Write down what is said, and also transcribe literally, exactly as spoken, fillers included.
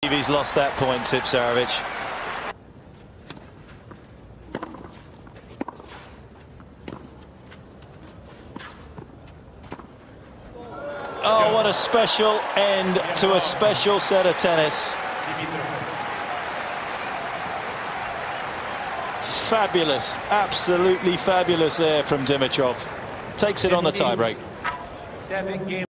He's lost that point, Tipsarevic. Oh, what a special end to a special set of tennis. Fabulous, absolutely fabulous there from Dimitrov. Takes it on the tiebreak.